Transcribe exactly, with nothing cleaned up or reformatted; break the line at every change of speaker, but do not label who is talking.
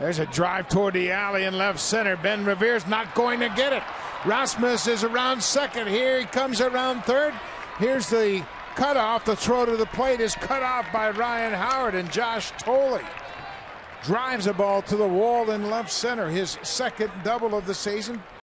There's a drive toward the alley in left center. Ben Revere's not going to get it. Rasmus is around second. Here he comes around third. Here's the cutoff. The throw to the plate is cut off by Ryan Howard, and Josh Thole drives a ball to the wall in left center. His second double of the season.